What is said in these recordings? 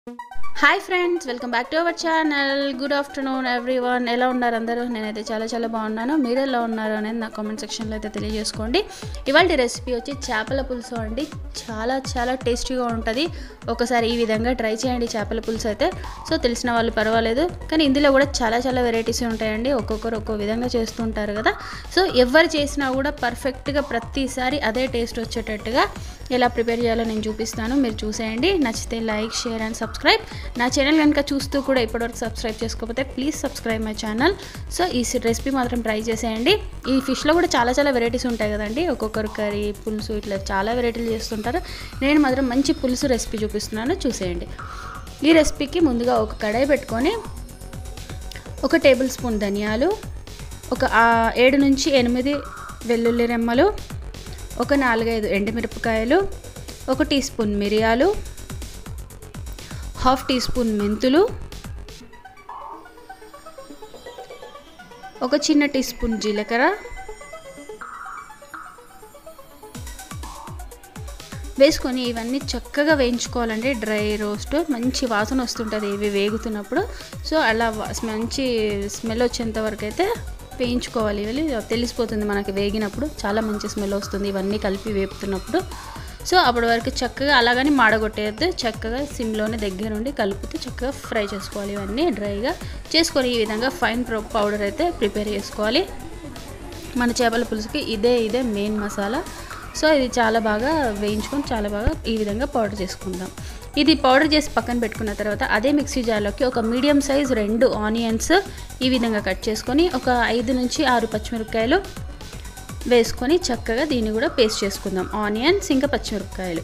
Hi friends, welcome back to our channel. Good afternoon everyone. ఎలా ఉన్నారు అందరూ? నేనైతే చాలా బాగున్నాను. మీరు ఎలా ఉన్నారు అనేది నా కామెంట్ సెక్షన్లో అయితే తెలియజేసుకోండి. ఇవాళ రెసిపీ వచ్చి చేపల పులుసు అండి. చాలా టేస్టీగా ఉంటుంది. ఒకసారి ఈ విధంగా ట్రై చేయండి చేపల పులుసు అయితే. సో తెలిసిన వాళ్ళు పర్వాలేదు, కానీ ఇందులో కూడా చాలా వెరైటీస్ ఉంటాయండి. ఒక్కొక్కరు ఒక్కో విధంగా చేస్తుంటారు కదా. సో ఎవరు చేసినా కూడా పర్ఫెక్ట్గా ప్రతిసారి అదే టేస్ట్ వచ్చేటట్టుగా ఎలా ప్రిపేర్ చేయాలో నేను చూపిస్తాను. మీరు చూసేయండి. నచ్చితే లైక్, షేర్ అండ్ సబ్స్క్రైబ్. నా ఛానల్ కనుక చూస్తూ కూడా ఇప్పటివరకు సబ్స్క్రైబ్ చేసుకోకపోతే please subscribe my channel. So ఈ రెసిపీ మాత్రం ట్రై చేసేయండి. ఈ ఫిష్లో కూడా చాలా వెరైటీస్ ఉంటాయి కదండి. ఒక్కొక్కరు కర్రీ, పులుసు, ఇట్లా చాలా వెరైటీలు చేస్తుంటారు. నేను మాత్రం మంచి పులుసు రెసిపీ చూపిస్తున్నాను, చూసేయండి. ఈ రెసిపీకి ముందుగా ఒక కడాయి పెట్టుకొని 1 టేబుల్ స్పూన్ ధనియాలు, ఒక 7 నుంచి 8 వెల్లుల్లి రెమ్మలు, ఒక 4-5 ఎండుమిరపకాయలు, 1 టీ స్పూన్ మిరియాలు, 1/2 టీ స్పూన్ మెంతులు, ఒక చిన్న టీ స్పూన్ జీలకర్ర వేసుకొని ఇవన్నీ చక్కగా వేయించుకోవాలండి. డ్రై రోస్ట్ మంచి వాసన వస్తుంటుంది ఇవి వేగుతున్నప్పుడు. సో అలా మంచి స్మెల్ వచ్చేంత వరకు అయితే వేయించుకోవాలి. ఇవి తెలిసిపోతుంది మనకి వేగినప్పుడు, చాలా మంచి స్మెల్ వస్తుంది ఇవన్నీ కలిపి వేపుతున్నప్పుడు. సో అప్పటి వరకు చక్కగా అలాగని మాడగొట్టేయద్దు. చక్కగా సిమ్లోనే దగ్గర నుండి కలుపుతూ చక్కగా ఫ్రై చేసుకోవాలి. ఇవన్నీ డ్రైగా చేసుకొని ఈ విధంగా ఫైన్ పౌడర్ అయితే ప్రిపేర్ చేసుకోవాలి. మన చేపల పులుసుకి ఇదే మెయిన్ మసాలా. సో ఇది చాలా బాగా వేయించుకొని చాలా బాగా ఈ విధంగా పౌడర్ చేసుకుందాం. ఇది పౌడర్ చేసి పక్కన పెట్టుకున్న తర్వాత అదే మిక్సీ జార్లోకి ఒక మీడియం సైజ్ 2 ఆనియన్స్ ఈ విధంగా కట్ చేసుకొని, ఒక 5 నుంచి 6 పచ్చిమిరపకాయలు వేసుకొని చక్కగా దీన్ని కూడా పేస్ట్ చేసుకుందాం. ఆనియన్స్ ఇంకా పచ్చిమిరపకాయలు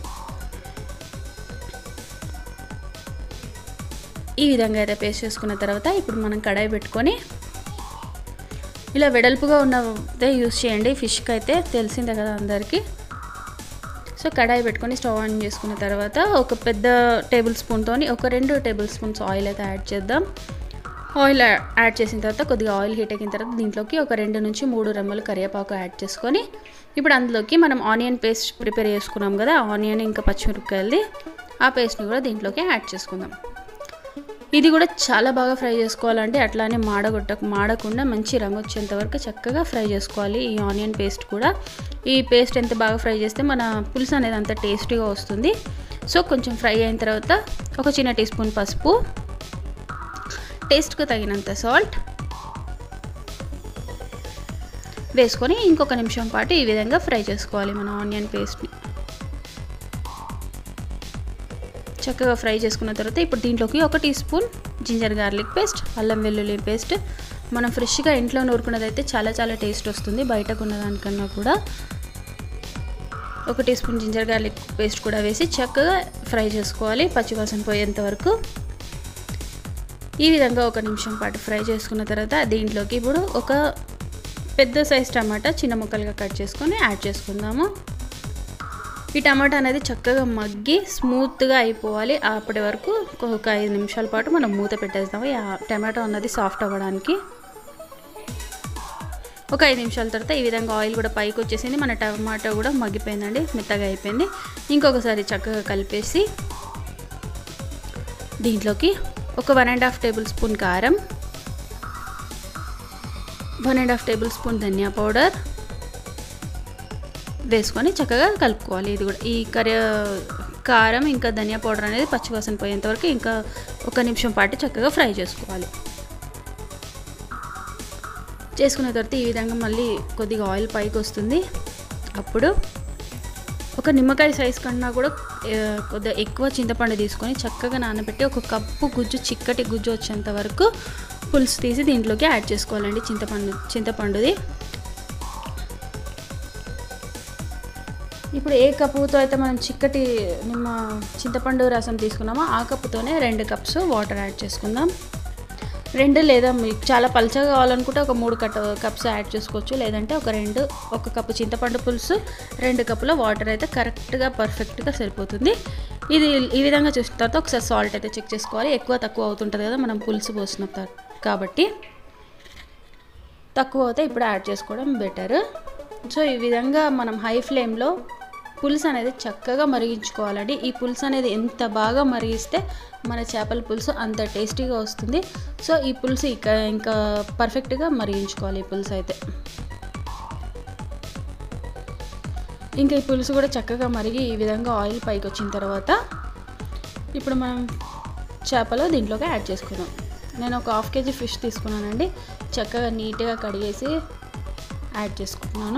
ఈ విధంగా అయితే పేస్ట్ చేసుకున్న తర్వాత ఇప్పుడు మనం కడాయి పెట్టుకొని ఇలా వెడల్పుగా ఉన్నదే యూస్ చేయండి. ఫిష్కి అయితే తెలిసిందే కదా అందరికీ. సో కడాయి పెట్టుకొని స్టవ్ ఆన్ చేసుకున్న తర్వాత ఒక పెద్ద టేబుల్ స్పూన్తోని ఒక 2 టేబుల్ స్పూన్స్ ఆయిల్ అయితే యాడ్ చేద్దాం. ఆయిల్ యాడ్ చేసిన తర్వాత కొద్దిగా ఆయిల్ హీట్ అయిన తర్వాత దీంట్లోకి ఒక 2 నుంచి 3 రెమ్మలు కరివేపాకు యాడ్ చేసుకొని ఇప్పుడు అందులోకి మనం ఆనియన్ పేస్ట్ ప్రిపేర్ చేసుకున్నాం కదా, ఆనియన్ ఇంకా పచ్చిమిరపకాయలది, ఆ పేస్ట్ని కూడా దీంట్లోకి యాడ్ చేసుకుందాం. ఇది కూడా చాలా బాగా ఫ్రై చేసుకోవాలంటే అట్లానే మాడకుండా మంచి రంగు వచ్చేంత వరకు చక్కగా ఫ్రై చేసుకోవాలి. ఈ ఆనియన్ పేస్ట్ కూడా, ఈ పేస్ట్ ఎంత బాగా ఫ్రై చేస్తే మన పులుసు అనేది అంత టేస్టీగా వస్తుంది. సో కొంచెం ఫ్రై అయిన తర్వాత ఒక చిన్న టీ స్పూన్ పసుపు, టేస్ట్కు తగినంత సాల్ట్ వేసుకొని ఇంకొక నిమిషం పాటు ఈ విధంగా ఫ్రై చేసుకోవాలి. మన ఆనియన్ పేస్ట్ని చక్కగా ఫ్రై చేసుకున్న తర్వాత ఇప్పుడు దీంట్లోకి 1 teaspoon ginger garlic paste, అల్లం వెల్లుల్లి పేస్ట్. మనం ఫ్రెష్గా ఇంట్లో నూరుకున్నది అయితే చాలా టేస్ట్ వస్తుంది బయటకు ఉన్న దానికన్నా కూడా. 1 teaspoon ginger garlic paste కూడా వేసి చక్కగా ఫ్రై చేసుకోవాలి పచ్చివాసన పోయేంత వరకు. ఈ విధంగా 1 నిమిషం పాటు ఫ్రై చేసుకున్న తర్వాత దీంట్లోకి ఇప్పుడు ఒక పెద్ద సైజ్ టమాటా చిన్న ముక్కలుగా కట్ చేసుకొని యాడ్ చేసుకుందాము. ఈ టమాటా అనేది చక్కగా మగ్గి స్మూత్గా అయిపోవాలి. అప్పటి వరకు ఒక 5 నిమిషాల పాటు మనం మూత పెట్టేస్తాము టమాటా అన్నది సాఫ్ట్ అవ్వడానికి. ఒక 5 నిమిషాల తర్వాత ఈ విధంగా ఆయిల్ కూడా పైకి వచ్చేసింది. మన టమాటా కూడా మగ్గిపోయిందండి, మెత్తగా అయిపోయింది. ఇంకొకసారి చక్కగా కలిపేసి దీంట్లోకి ఒక 1.5 టేబుల్ స్పూన్ కారం, 1.5 టేబుల్ స్పూన్ ధనియా పౌడర్ వేసుకొని చక్కగా కలుపుకోవాలి. ఇది కూడా ఈ కారం ఇంకా ధనియా పౌడర్ అనేది పచ్చివాసన పోయేంత వరకు ఇంకా 1 నిమిషం పాటు చక్కగా ఫ్రై చేసుకోవాలి. చేసుకున్న తర్వాత ఈ విధంగా మళ్ళీ కొద్దిగా ఆయిల్ పైకి వస్తుంది. అప్పుడు ఒక నిమ్మకాయ సైజ్ కన్నా కూడా కొద్దిగా ఎక్కువ చింతపండు తీసుకొని చక్కగా నానబెట్టి 1 కప్పు గుజ్జు, చిక్కటి గుజ్జు వచ్చేంత వరకు పులుసు తీసి దీంట్లోకి యాడ్ చేసుకోవాలండి. చింతపండుది ఇప్పుడు ఏ కప్పుతో అయితే మనం చిక్కటి చింతపండు రసం తీసుకున్నామో ఆ కప్పుతోనే 2 కప్స్ వాటర్ యాడ్ చేసుకుందాం. 2 లేదా మీకు చాలా పల్చగా కావాలనుకుంటే ఒక 3 కప్స్ యాడ్ చేసుకోవచ్చు. లేదంటే ఒక కప్పు చింతపండు పులుసు 2 కప్పుల వాటర్ అయితే కరెక్ట్గా పర్ఫెక్ట్గా సరిపోతుంది. ఇది ఈ విధంగా చూసిన తర్వాత ఒకసారి సాల్ట్ అయితే చెక్ చేసుకోవాలి. ఎక్కువ తక్కువ అవుతుంటుంది కదా మనం పులుసు పోసిన కాబట్టి, తక్కువ అయితే ఇప్పుడు యాడ్ చేసుకోవడం బెటర్. సో ఈ విధంగా మనం హై ఫ్లేమ్లో పులుసు అనేది చక్కగా మరిగించుకోవాలండి. ఈ పులుసు అనేది ఎంత బాగా మరిగిస్తే మన చేపల పులుసు అంత టేస్టీగా వస్తుంది. సో ఈ పులుసు ఇంకా పర్ఫెక్ట్గా మరిగించుకోవాలి. ఈ పులుసు అయితే ఇంకా ఈ పులుసు కూడా చక్కగా మరిగి ఈ విధంగా ఆయిల్ పైకి వచ్చిన తర్వాత ఇప్పుడు మనం చేపలు దీంట్లోకి యాడ్ చేసుకుందాం. నేను ఒక 1/2 kg ఫిష్ తీసుకున్నానండి. చక్కగా నీట్గా కడిగేసి యాడ్ చేసుకుంటున్నాను.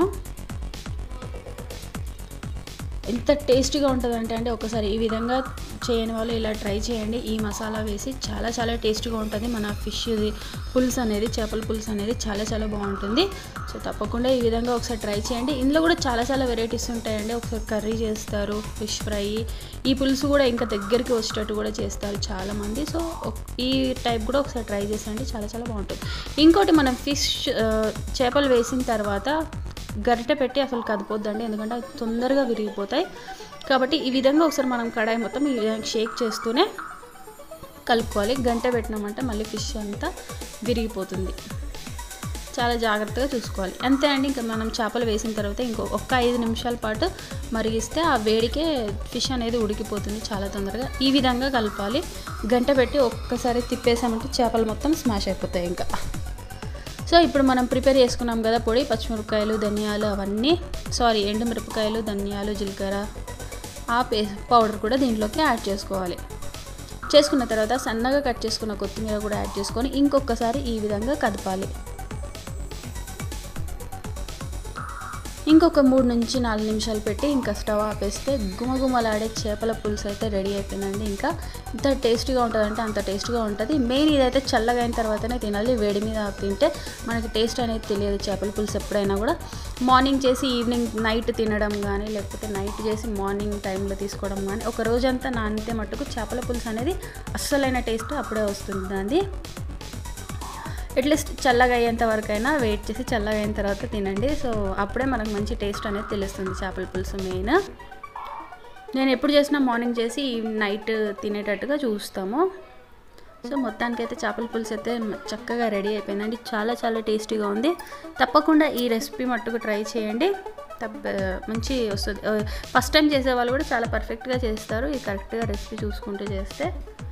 ఎంత టేస్టీగా ఉంటుందంటే అండి ఒకసారి ఈ విధంగా చేయని వాళ్ళు ఇలా ట్రై చేయండి. ఈ మసాలా వేసి చాలా చాలా టేస్టీగా ఉంటుంది. మన ఫిష్ పులుసు అనేది, చేపల పులుసు అనేది చాలా చాలా బాగుంటుంది. సో తప్పకుండా ఈ విధంగా ఒకసారి ట్రై చేయండి. ఇందులో కూడా చాలా చాలా వెరైటీస్ ఉంటాయండి. ఒకసారి కర్రీ చేస్తారు, ఫిష్ ఫ్రై, ఈ పులుసు కూడా ఇంకా దగ్గరికి వచ్చేటట్టు కూడా చేస్తారు చాలామంది. సో ఈ టైప్ కూడా ఒకసారి ట్రై చేసేయండి, చాలా చాలా బాగుంటుంది. ఇంకోటి, మనం ఫిష్ చేపలు వేసిన తర్వాత గరిటె పెట్టి అసలు కదిపోద్దండి, ఎందుకంటే అవి తొందరగా విరిగిపోతాయి. కాబట్టి ఈ విధంగా ఒకసారి మనం కడాయి మొత్తం ఈ విధంగా షేక్ చేస్తూనే కలుపుకోవాలి. గంట పెట్టినామంటే మళ్ళీ ఫిష్ అంతా విరిగిపోతుంది. చాలా జాగ్రత్తగా చూసుకోవాలి. అంతే అండి. ఇంకా మనం చేపలు వేసిన తర్వాత ఒక్క 5 నిమిషాల పాటు మరిగిస్తే ఆ వేడికే ఫిష్ అనేది ఉడికిపోతుంది చాలా తొందరగా. ఈ విధంగా కలపాలి. గంట పెట్టి ఒక్కసారి తిప్పేసామంటే చేపలు మొత్తం స్మాష్ అయిపోతాయి ఇంకా. సో ఇప్పుడు మనం ప్రిపేర్ చేసుకున్నాం కదా పొడి, పచ్చిమిరపకాయలు, ధనియాలు, ఎండుమిరపకాయలు, ధనియాలు, జీలకర్ర, ఆ పౌడర్ కూడా దీంట్లోకి యాడ్ చేసుకోవాలి. చేసుకున్న తర్వాత సన్నగా కట్ చేసుకున్న కొత్తిమీర కూడా యాడ్ చేసుకొని ఇంకొకసారి ఈ విధంగా కదపాలి. ఇంకొక 3 నుంచి 4 నిమిషాలు పెట్టి ఇంకా స్టవ్ ఆపేస్తే గుమగుమలాడే చేపల పులుసు అయితే రెడీ అయిపోయిందండి. ఇంకా ఎంత టేస్టీగా ఉంటుందంటే అంత టేస్టీగా ఉంటుంది. మెయిన్ ఇదైతే చల్లగా అయిన తర్వాతనే తినాలి. వేడి మీద తింటే మనకి టేస్ట్ అనేది తెలియదు. చేపల పులుసు ఎప్పుడైనా కూడా మార్నింగ్ చేసి నైట్ తినడం కానీ, లేకపోతే నైట్ చేసి మార్నింగ్ టైంలో తీసుకోవడం కానీ, ఒక రోజంతా నానితే మట్టుకు చేపల పులుసు అనేది అస్సలైన టేస్ట్ అప్పుడే వస్తుంది. దాన్ని అట్లీస్ట్ చల్లగా అయ్యేంత వరకైనా వెయిట్ చేసి చల్లగా అయిన తర్వాత తినండి. సో అప్పుడే మనకు మంచి టేస్ట్ అనేది తెలుస్తుంది చేపల పులుసు. మెయిన్ నేను ఎప్పుడు చేసినా మార్నింగ్ చేసి నైట్ తినేటట్టుగా చూస్తాము. సో మొత్తానికైతే చేపల పులుసు అయితే చక్కగా రెడీ అయిపోయిందండి. చాలా చాలా టేస్టీగా ఉంది. తప్పకుండా ఈ రెసిపీ మట్టుకు ట్రై చేయండి. మంచి వస్తుంది. ఫస్ట్ టైం చేసే వాళ్ళు కూడా చాలా పర్ఫెక్ట్గా చేస్తారు. ఈ కరెక్ట్గా రెసిపీ చూసుకుంటూ చేస్తే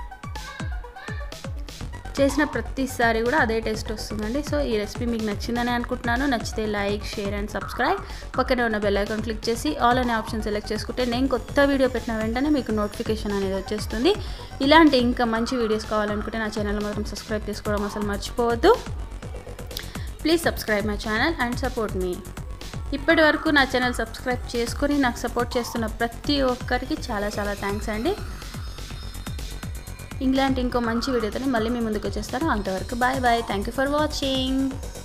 చేసిన ప్రతిసారి కూడా అదే టేస్ట్ వస్తుందండి. సో ఈ రెసిపీ మీకు నచ్చిందని అనుకుంటున్నాను. నచ్చితే లైక్, షేర్ అండ్ సబ్స్క్రైబ్. పక్కనే ఉన్న బెల్ ఐకాన్ క్లిక్ చేసి ఆల్ అనే ఆప్షన్ సెలెక్ట్ చేసుకుంటే నేను కొత్త వీడియో పెట్టిన వెంటనే మీకు నోటిఫికేషన్ అనేది వచ్చేస్తుంది. ఇలాంటి ఇంకా మంచి వీడియోస్ కావాలనుకుంటే నా ఛానల్ మాత్రం సబ్స్క్రైబ్ చేసుకోవడం అసలు మర్చిపోవద్దు. Please subscribe my channel and support మీ. ఇప్పటి వరకు నా ఛానల్ సబ్స్క్రైబ్ చేసుకొని నాకు సపోర్ట్ చేస్తున్న ప్రతి ఒక్కరికి చాలా చాలా థ్యాంక్స్ అండి. ఇంగ్లాండ్ ఇంకో మంచి వీడియోతో మళ్ళీ మీ ముందుకు వచ్చేస్తాను. అంతవరకు bye bye. Thank you for watching.